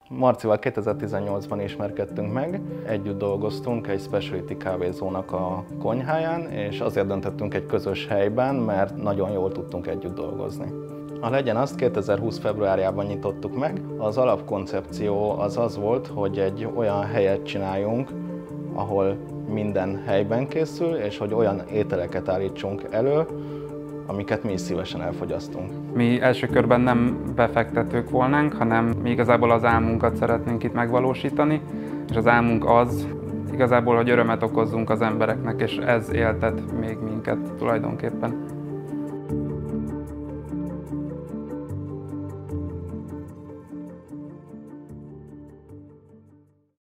Marcival 2018-ban ismerkedtünk meg, együtt dolgoztunk egy specialty kávézónak a konyháján, és azért döntöttünk egy közös helyben, mert nagyon jól tudtunk együtt dolgozni. A Legyen Azt 2020. februárjában nyitottuk meg. Az alapkoncepció az volt, hogy egy olyan helyet csináljunk, ahol minden helyben készül, és hogy olyan ételeket állítsunk elő, amiket mi is szívesen elfogyasztunk. Mi első körben nem befektetők volnánk, hanem mi igazából az álmunkat szeretnénk itt megvalósítani, és az álmunk az igazából, hogy örömet okozzunk az embereknek, és ez éltet még minket tulajdonképpen.